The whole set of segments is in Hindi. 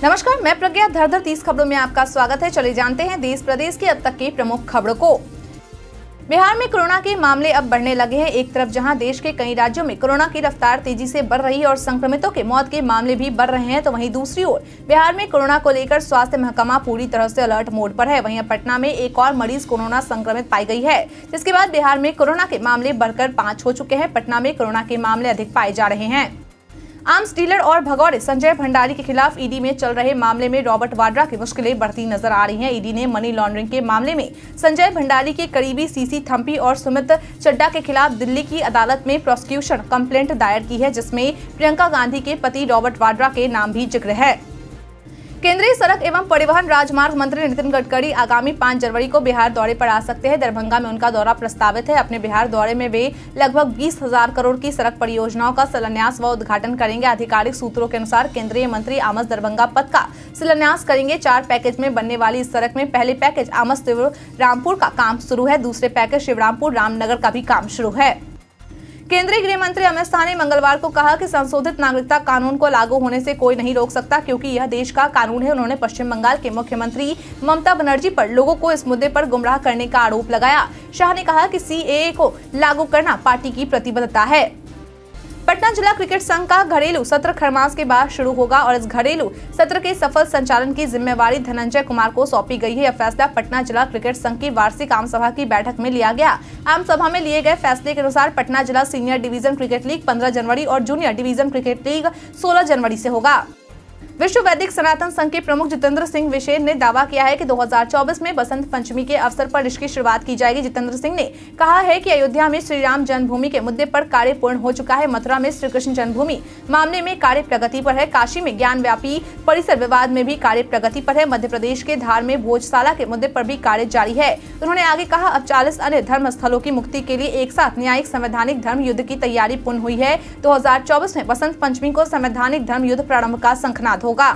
नमस्कार, मैं प्रज्ञा। धर 30 खबरों में आपका स्वागत है। चलिए जानते हैं देश प्रदेश की अब तक की प्रमुख खबरों को। बिहार में कोरोना के मामले अब बढ़ने लगे हैं। एक तरफ जहां देश के कई राज्यों में कोरोना की रफ्तार तेजी से बढ़ रही है और संक्रमितों के मौत के मामले भी बढ़ रहे हैं, तो वहीं दूसरी ओर बिहार में कोरोना को लेकर स्वास्थ्य महकमा पूरी तरह से अलर्ट मोड पर है। वहीं पटना में एक और मरीज कोरोना संक्रमित पाई गई है, जिसके बाद बिहार में कोरोना के मामले बढ़कर 5 हो चुके हैं। पटना में कोरोना के मामले अधिक पाए जा रहे हैं। आर्म्स डीलर और भगौड़े संजय भंडारी के खिलाफ ईडी में चल रहे मामले में रॉबर्ट वाड्रा की मुश्किलें बढ़ती नजर आ रही हैं। ईडी ने मनी लॉन्ड्रिंग के मामले में संजय भंडारी के करीबी सीसी थम्पी और सुमित चड्डा के खिलाफ दिल्ली की अदालत में प्रोसिक्यूशन कंप्लेंट दायर की है, जिसमें प्रियंका गांधी के पति रॉबर्ट वाड्रा के नाम भी जिक्र है। केंद्रीय सड़क एवं परिवहन राजमार्ग मंत्री नितिन गडकरी आगामी 5 जनवरी को बिहार दौरे पर आ सकते हैं। दरभंगा में उनका दौरा प्रस्तावित है। अपने बिहार दौरे में वे लगभग 20,000 करोड़ की सड़क परियोजनाओं का शिलान्यास व उद्घाटन करेंगे। आधिकारिक सूत्रों के अनुसार केंद्रीय मंत्री आमस दरभंगा पथ का शिलान्यास करेंगे। 4 पैकेज में बनने वाली इस सड़क में पहले पैकेज आमस शिवरामपुर का काम शुरू है, दूसरे पैकेज शिवरामपुर रामनगर का भी काम शुरू है। केंद्रीय गृह मंत्री अमित शाह ने मंगलवार को कहा कि संशोधित नागरिकता कानून को लागू होने से कोई नहीं रोक सकता, क्योंकि यह देश का कानून है। उन्होंने पश्चिम बंगाल के मुख्यमंत्री ममता बनर्जी पर लोगों को इस मुद्दे पर गुमराह करने का आरोप लगाया। शाह ने कहा कि सीएए को लागू करना पार्टी की प्रतिबद्धता है। पटना जिला क्रिकेट संघ का घरेलू सत्र खरमास के बाद शुरू होगा और इस घरेलू सत्र के सफल संचालन की जिम्मेवारी धनंजय कुमार को सौंपी गई है। यह फैसला पटना जिला क्रिकेट संघ की वार्षिक आम सभा की बैठक में लिया गया। आम सभा में लिए गए फैसले के अनुसार पटना जिला सीनियर डिवीजन क्रिकेट लीग 15 जनवरी और जूनियर डिवीजन क्रिकेट लीग 16 जनवरी से होगा। विश्व वैदिक सनातन संघ के प्रमुख जितेंद्र सिंह विशेन ने दावा किया है कि 2024 में बसंत पंचमी के अवसर पर इसकी शुरुआत की जाएगी। जितेंद्र सिंह ने कहा है कि अयोध्या में श्री राम जन्मभूमि के मुद्दे पर कार्य पूर्ण हो चुका है। मथुरा में श्री कृष्ण जन्मभूमि मामले में कार्य प्रगति पर है। काशी में ज्ञान व्यापी परिसर विवाद में भी कार्य प्रगति पर है। मध्य प्रदेश के धार में भोजशाला के मुद्दे पर भी कार्य जारी है। उन्होंने आगे कहा, अब 40 अन्य धर्म स्थलों की मुक्ति के लिए एक साथ न्यायिक संवैधानिक धर्म युद्ध की तैयारी पूर्ण हुई है। 2024 में बसंत पंचमी को संवैधानिक धर्म युद्ध प्रारंभ का शंखनाद होगा।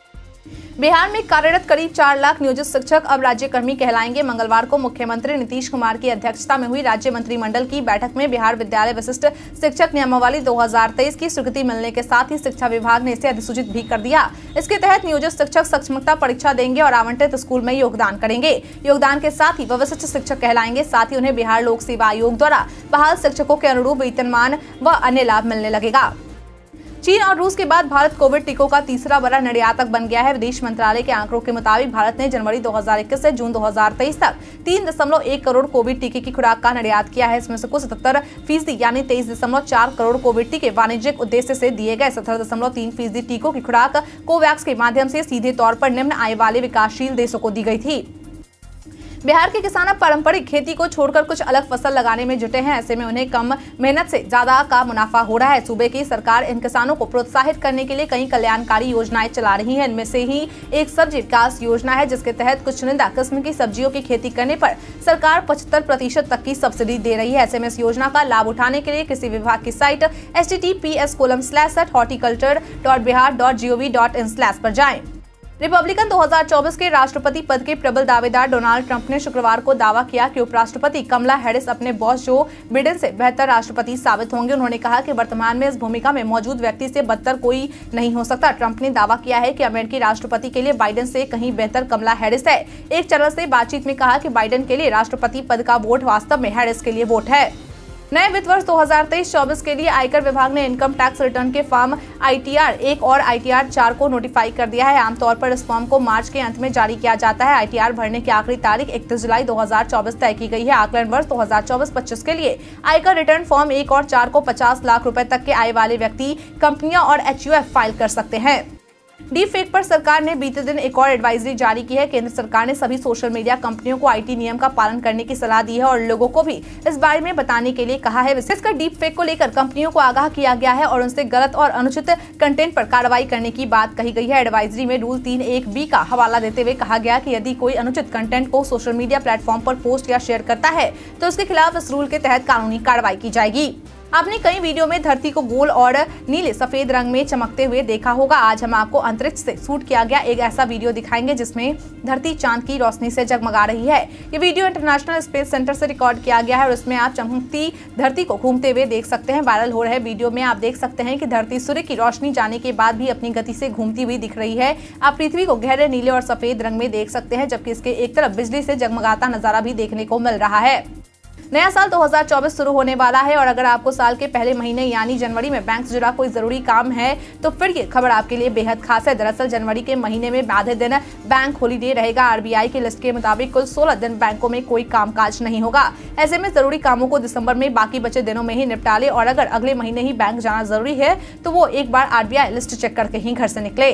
बिहार में कार्यरत करीब 4 लाख नियोजित शिक्षक अब राज्यकर्मी कहलाएंगे। मंगलवार को मुख्यमंत्री नीतीश कुमार की अध्यक्षता में हुई राज्य मंत्रिमंडल की बैठक में बिहार विद्यालय विशिष्ट शिक्षक नियमावली 2023 की स्वीकृति मिलने के साथ ही शिक्षा विभाग ने इसे अधिसूचित भी कर दिया। इसके तहत नियोजित शिक्षक सक्षमता परीक्षा देंगे और आवंटित स्कूल में योगदान करेंगे। योगदान के साथ ही वह विशिष्ट शिक्षक कहलाएंगे। साथ ही उन्हें बिहार लोक सेवा आयोग द्वारा बहाल शिक्षकों के अनुरूप वेतनमान व अन्य लाभ मिलने लगेगा। चीन और रूस के बाद भारत कोविड टीकों का तीसरा बड़ा निर्यातक बन गया है। विदेश मंत्रालय के आंकड़ों के मुताबिक भारत ने जनवरी 2021 से जून 2023 तक 3.1 करोड़ कोविड टीके की खुराक का निर्यात किया है। इसमें से कुछ 77% यानी 23.4 करोड़ कोविड टीके वाणिज्यिक उद्देश्य से दिए गए। 17.3% टीकों की खुराक कोवैक्स के माध्यम से सीधे तौर पर निम्न आय वाले विकासशील देशों को दी गई थी। बिहार के किसान अब पारंपरिक खेती को छोड़कर कुछ अलग फसल लगाने में जुटे हैं। ऐसे में उन्हें कम मेहनत से ज्यादा का मुनाफा हो रहा है। सूबे की सरकार इन किसानों को प्रोत्साहित करने के लिए कई कल्याणकारी योजनाएं चला रही है। इनमें से ही एक सब्जी विकास योजना है, जिसके तहत कुछ चुनिंदा किस्म की सब्जियों की खेती करने पर सरकार 75% तक की सब्सिडी दे रही है। ऐसे में इस योजना का लाभ उठाने के लिए किसी विभाग की साइट https://horticulture.bihar.gov.in/ पर जाएं। रिपब्लिकन 2024 के राष्ट्रपति पद के प्रबल दावेदार डोनाल्ड ट्रंप ने शुक्रवार को दावा किया कि उपराष्ट्रपति कमला हैरिस अपने बॉस जो बिडेन से बेहतर राष्ट्रपति साबित होंगे। उन्होंने कहा कि वर्तमान में इस भूमिका में मौजूद व्यक्ति से बदतर कोई नहीं हो सकता। ट्रंप ने दावा किया है कि अमेरिकी राष्ट्रपति के लिए बाइडेन से कहीं बेहतर कमला हैरिस है। एक चैनल से बातचीत में कहा कि बाइडेन के लिए राष्ट्रपति पद का वोट वास्तव में हैरिस के लिए वोट है। नए वित्त वर्ष 2023-24 के लिए आयकर विभाग ने इनकम टैक्स रिटर्न के फॉर्म ITR 1 और ITR 4 को नोटिफाई कर दिया है। आमतौर पर इस फॉर्म को मार्च के अंत में जारी किया जाता है। ITR भरने की आखिरी तारीख 31 जुलाई 2024 तय की गई है। आकलन वर्ष 2024-25 के लिए आयकर रिटर्न फॉर्म 1 और 4 को 50 लाख रुपए तक के आय वाले व्यक्ति, कंपनियां और HUF फाइल कर सकते हैं। डीप फेक पर सरकार ने बीते दिन एक और एडवाइजरी जारी की है। केंद्र सरकार ने सभी सोशल मीडिया कंपनियों को IT नियम का पालन करने की सलाह दी है और लोगों को भी इस बारे में बताने के लिए कहा है। विशेषकर डीप फेक को लेकर कंपनियों को आगाह किया गया है और उनसे गलत और अनुचित कंटेंट पर कार्रवाई करने की बात कही गई है। एडवाइजरी में रूल 3(1)(b) का हवाला देते हुए कहा गया कि यदि कोई अनुचित कंटेंट को सोशल मीडिया प्लेटफॉर्म पर पोस्ट या शेयर करता है तो उसके खिलाफ इस रूल के तहत कानूनी कार्रवाई की जाएगी। आपने कई वीडियो में धरती को गोल और नीले सफेद रंग में चमकते हुए देखा होगा। आज हम आपको अंतरिक्ष से शूट किया गया एक ऐसा वीडियो दिखाएंगे जिसमें धरती चांद की रोशनी से जगमगा रही है। ये वीडियो इंटरनेशनल स्पेस सेंटर से रिकॉर्ड किया गया है और इसमें आप चमकती धरती को घूमते हुए देख सकते हैं। वायरल हो रहे वीडियो में आप देख सकते हैं कि धरती सूर्य की रोशनी जाने के बाद भी अपनी गति से घूमती हुई दिख रही है। आप पृथ्वी को गहरे नीले और सफेद रंग में देख सकते हैं, जबकि इसके एक तरफ बिजली से जगमगाता नजारा भी देखने को मिल रहा है। नया साल 2024 शुरू होने वाला है और अगर आपको साल के पहले महीने यानी जनवरी में बैंक से जुड़ा कोई जरूरी काम है तो फिर ये खबर आपके लिए बेहद खास है। दरअसल जनवरी के महीने में आधे दिन बैंक हॉलीडे रहेगा। आरबीआई की लिस्ट के मुताबिक कुल 16 दिन बैंकों में कोई कामकाज नहीं होगा। ऐसे में जरूरी कामों को दिसंबर में बाकी बचे दिनों में ही निपटा ले और अगर अगले महीने ही बैंक जाना जरूरी है तो वो एक बार आरबीआई लिस्ट चेक करके ही घर से निकले।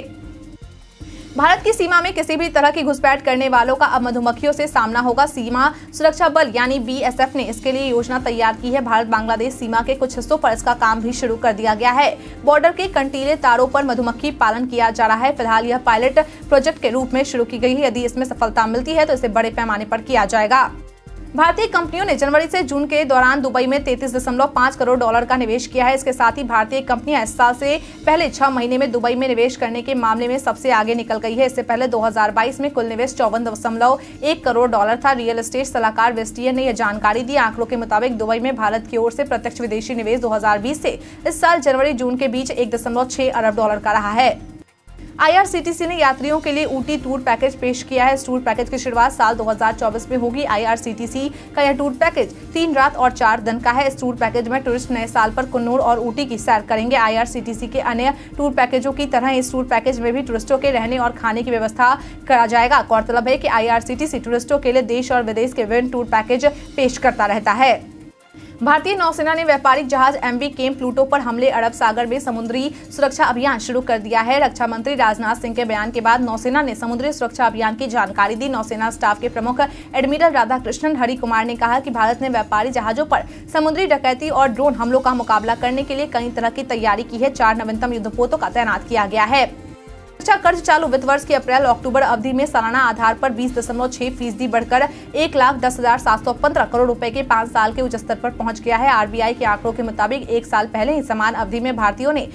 भारत की सीमा में किसी भी तरह की घुसपैठ करने वालों का अब मधुमक्खियों से सामना होगा। सीमा सुरक्षा बल यानी बीएसएफ ने इसके लिए योजना तैयार की है। भारत बांग्लादेश सीमा के कुछ हिस्सों पर इसका काम भी शुरू कर दिया गया है। बॉर्डर के कंटीले तारों पर मधुमक्खी पालन किया जा रहा है। फिलहाल यह पायलट प्रोजेक्ट के रूप में शुरू की गई है। यदि इसमें सफलता मिलती है तो इसे बड़े पैमाने पर किया जाएगा। भारतीय कंपनियों ने जनवरी से जून के दौरान दुबई में 33.5 करोड़ डॉलर का निवेश किया है। इसके साथ ही भारतीय कंपनियां इस साल से पहले 6 महीने में दुबई में निवेश करने के मामले में सबसे आगे निकल गई है। इससे पहले 2022 में कुल निवेश 54.1 करोड़ डॉलर था। रियल एस्टेट सलाहकार वेस्टियन ने यह जानकारी दी। आंकड़ों के मुताबिक दुबई में भारत की ओर से प्रत्यक्ष विदेशी निवेश 2020 से इस साल जनवरी जून के बीच 1.6 अरब डॉलर का रहा है। आईआरसीटीसी ने यात्रियों के लिए ऊटी टूर पैकेज पेश किया है। इस टूर पैकेज की शुरुआत साल 2024 में होगी। आईआरसीटीसी का यह टूर पैकेज 3 रात और 4 दिन का है। इस टूर पैकेज में टूरिस्ट नए साल पर कुन्नूर और ऊटी की सैर करेंगे। आईआरसीटीसी के अन्य टूर पैकेजों की तरह इस टूर पैकेज में भी टूरिस्टों के रहने और खाने की व्यवस्था करा जाएगा। गौरतलब है कि आईआरसीटीसी टूरिस्टों के लिए देश और विदेश के विभिन्न टूर पैकेज पेश करता रहता है। भारतीय नौसेना ने व्यापारिक जहाज एमवी केम प्लूटो पर हमले अरब सागर में समुद्री सुरक्षा अभियान शुरू कर दिया है। रक्षा मंत्री राजनाथ सिंह के बयान के बाद नौसेना ने समुद्री सुरक्षा अभियान की जानकारी दी। नौसेना स्टाफ के प्रमुख एडमिरल राधाकृष्णन हरि कुमार ने कहा कि भारत ने व्यापारी जहाजों पर समुद्री डकैती और ड्रोन हमलों का मुकाबला करने के लिए कई तरह की तैयारी की है। 4 नवीनतम युद्धपोतों का तैनात किया गया है। रक्षा कर्ज चालू वित्त वर्ष की अप्रैल-अक्टूबर अवधि में सालाना आधार पर 20.6% बढ़कर 1,10,715 करोड़ रुपए के 5 साल के उच्च स्तर पर पहुंच गया है। आरबीआई के आंकड़ों के मुताबिक एक साल पहले ही समान अवधि में भारतीयों ने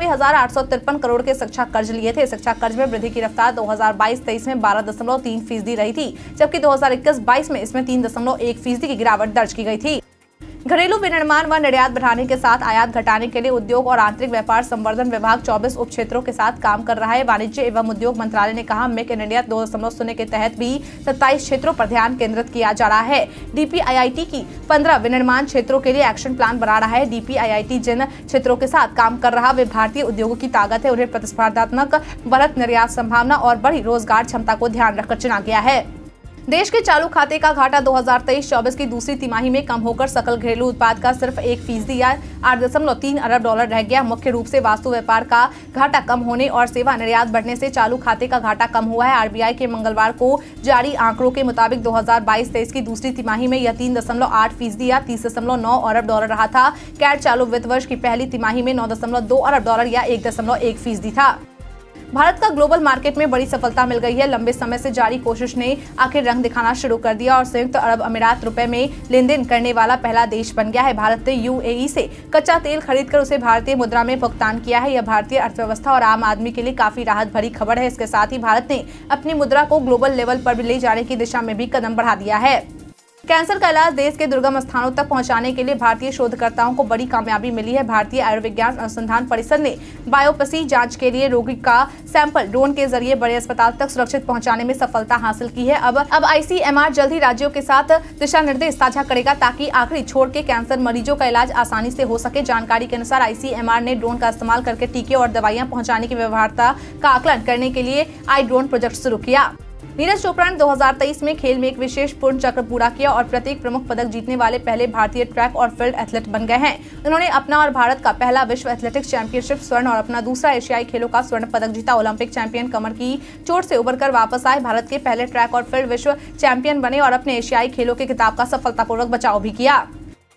96,853 करोड़ के शिक्षा कर्ज लिए थे। शिक्षा कर्ज में वृद्धि की रफ्तार 2022-23 में 12.3% रही थी, जबकि 2021-22 में इसमें 3.1% की गिरावट दर्ज की गई थी। घरेलू विनिर्माण व निर्यात बढ़ाने के साथ आयात घटाने के लिए उद्योग और आंतरिक व्यापार संवर्धन विभाग 24 उप क्षेत्रों के साथ काम कर रहा है। वाणिज्य एवं उद्योग मंत्रालय ने कहा मेक इन इंडिया 2.0 के तहत भी 27 क्षेत्रों पर ध्यान केंद्रित किया जा रहा है। डीपीआईआईटी की 15 विनिर्माण क्षेत्रों के लिए एक्शन प्लान बना रहा है। डीपीआईआईटी जिन क्षेत्रों के साथ काम कर रहा वे भारतीय उद्योगों की ताकत है। उन्हें प्रतिस्पर्धात्मक बढ़त, निर्यात संभावना और बड़ी रोजगार क्षमता को ध्यान रखकर चुना गया है। देश के चालू खाते का घाटा 2023-24 की दूसरी तिमाही में कम होकर सकल घरेलू उत्पाद का सिर्फ 1% या 8.3 अरब डॉलर रह गया। मुख्य रूप से वस्तु व्यापार का घाटा कम होने और सेवा निर्यात बढ़ने से चालू खाते का घाटा कम हुआ है। आरबीआई के मंगलवार को जारी आंकड़ों के मुताबिक 2022-23 की दूसरी तिमाही में यह 3.8% या 30.9 अरब डॉलर रहा था। कैट चालू वित्त वर्ष की पहली तिमाही में 9.2 अरब डॉलर या 1.1% था। भारत का ग्लोबल मार्केट में बड़ी सफलता मिल गई है। लंबे समय से जारी कोशिश ने आखिर रंग दिखाना शुरू कर दिया और संयुक्त अरब अमीरात रुपए में लेन देन करने वाला पहला देश बन गया है। भारत ने यूएई से कच्चा तेल खरीदकर उसे भारतीय मुद्रा में भुगतान किया है। यह भारतीय अर्थव्यवस्था और आम आदमी के लिए काफी राहत भरी खबर है। इसके साथ ही भारत ने अपनी मुद्रा को ग्लोबल लेवल पर ले जाने की दिशा में भी कदम बढ़ा दिया है। कैंसर का इलाज देश के दुर्गम स्थानों तक पहुंचाने के लिए भारतीय शोधकर्ताओं को बड़ी कामयाबी मिली है। भारतीय आयुर्विज्ञान अनुसंधान परिषद ने बायोप्सी जांच के लिए रोगी का सैंपल ड्रोन के जरिए बड़े अस्पताल तक सुरक्षित पहुंचाने में सफलता हासिल की है। अब आईसीएमआर जल्द ही राज्यों के साथ दिशा निर्देश साझा करेगा ताकि आखिरी छोर के कैंसर मरीजों का इलाज आसानी से हो सके। जानकारी के अनुसार आईसीएमआर ने ड्रोन का इस्तेमाल करके टीके और दवाइयां पहुंचाने की व्यवहार्यता का आकलन करने के लिए आई ड्रोन प्रोजेक्ट शुरू किया। नीरज चोपड़ा ने 2023 में खेल में एक विशेष पूर्ण चक्र पूरा किया और प्रत्येक प्रमुख पदक जीतने वाले पहले भारतीय ट्रैक और फील्ड एथलीट बन गए हैं। उन्होंने अपना और भारत का पहला विश्व एथलेटिक्स चैंपियनशिप स्वर्ण और अपना दूसरा एशियाई खेलों का स्वर्ण पदक जीता। ओलंपिक चैंपियन कमर की चोट से उबरकर वापस आए भारत के पहले ट्रैक और फील्ड विश्व चैंपियन बने और अपने एशियाई खेलों के खिताब का सफलतापूर्वक बचाव भी किया।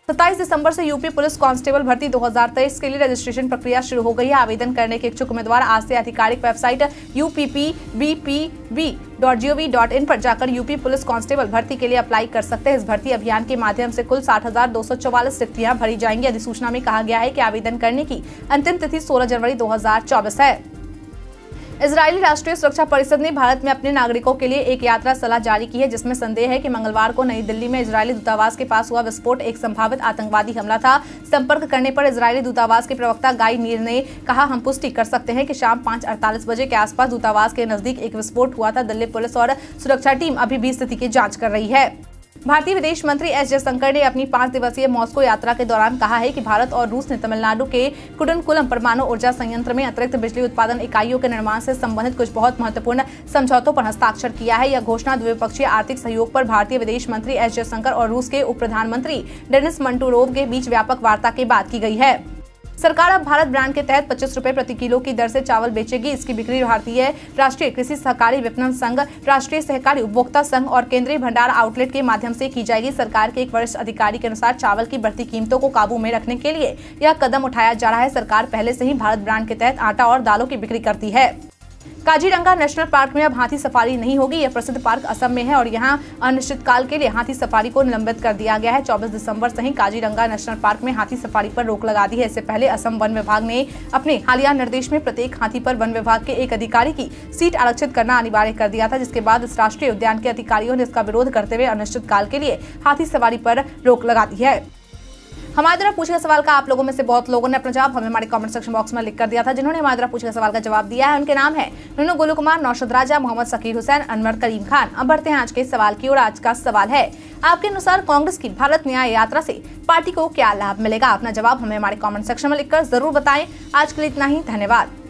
27 दिसंबर से यूपी पुलिस कांस्टेबल भर्ती 2023 के लिए रजिस्ट्रेशन प्रक्रिया शुरू हो गई है। आवेदन करने के इच्छुक उम्मीदवार आज से आधिकारिक वेबसाइट uppbpv.gov.in पर जाकर यूपी पुलिस कांस्टेबल भर्ती के लिए अप्लाई कर सकते हैं। इस भर्ती अभियान के माध्यम से कुल 60,244 रिक्तियां भरी जाएंगी। अधिसूचना में कहा गया है कि आवेदन करने की अंतिम तिथि 16 जनवरी 2024 है। इजरायली राष्ट्रीय सुरक्षा परिषद ने भारत में अपने नागरिकों के लिए एक यात्रा सलाह जारी की है, जिसमें संदेह है कि मंगलवार को नई दिल्ली में इजरायली दूतावास के पास हुआ विस्फोट एक संभावित आतंकवादी हमला था। संपर्क करने पर इजरायली दूतावास के प्रवक्ता गाई नीर ने कहा, हम पुष्टि कर सकते हैं कि शाम 5:48 बजे के आसपास दूतावास के नजदीक एक विस्फोट हुआ था। दिल्ली पुलिस और सुरक्षा टीम अभी भी स्थिति की जाँच कर रही है। भारतीय विदेश मंत्री एस जयशंकर ने अपनी 5 दिवसीय मॉस्को यात्रा के दौरान कहा है कि भारत और रूस ने तमिलनाडु के कुडनकुलम परमाणु ऊर्जा संयंत्र में अतिरिक्त बिजली उत्पादन इकाइयों के निर्माण से संबंधित कुछ बहुत महत्वपूर्ण समझौतों पर हस्ताक्षर किया है। यह घोषणा द्विपक्षीय आर्थिक सहयोग पर भारतीय विदेश मंत्री एस जयशंकर और रूस के उप प्रधानमंत्री डेनिस मंटूरोव के बीच व्यापक वार्ता के बाद की गई है। सरकार अब भारत ब्रांड के तहत 25 रुपए प्रति किलो की दर से चावल बेचेगी। इसकी बिक्री भारतीय राष्ट्रीय कृषि सहकारी विपणन संघ, राष्ट्रीय सहकारी उपभोक्ता संघ और केंद्रीय भंडार आउटलेट के माध्यम से की जाएगी। सरकार के एक वरिष्ठ अधिकारी के अनुसार चावल की बढ़ती कीमतों को काबू में रखने के लिए यह कदम उठाया जा रहा है। सरकार पहले से ही भारत ब्रांड के तहत आटा और दालों की बिक्री करती है। काजीरंगा नेशनल पार्क में अब हाथी सफारी नहीं होगी। यह प्रसिद्ध पार्क असम में है और यहां अनिश्चितकाल के लिए हाथी सफारी को निलंबित कर दिया गया है। 24 दिसंबर से ही काजीरंगा नेशनल पार्क में हाथी सफारी पर रोक लगा दी है। इससे पहले असम वन विभाग ने अपने हालिया निर्देश में प्रत्येक हाथी पर वन विभाग के एक अधिकारी की सीट आरक्षित करना अनिवार्य कर दिया था, जिसके बाद इस राष्ट्रीय उद्यान के अधिकारियों ने इसका विरोध करते हुए अनिश्चितकाल के लिए हाथी सवारी पर रोक लगा दी है। हमारे द्वारा पूछे गए सवाल का आप लोगों में से बहुत लोगों ने अपना जवाब हमें हमारे कमेंट सेक्शन बॉक्स में लिख कर दिया था। जिन्होंने हमारे द्वारा पूछे गए सवाल का जवाब दिया है उनके नाम है नुनू गोलू कुमार, नौशद राजा, मोहम्मद सकीर हुसैन, अनवर करीम खान। अब बढ़ते हैं आज के सवाल की ओर। आज का सवाल है, आपके अनुसार कांग्रेस की भारत न्याय यात्रा से पार्टी को क्या लाभ मिलेगा? अपना जवाब हमें हमारे कमेंट सेक्शन में लिखकर जरूर बताएं। आज के लिए इतना ही, धन्यवाद।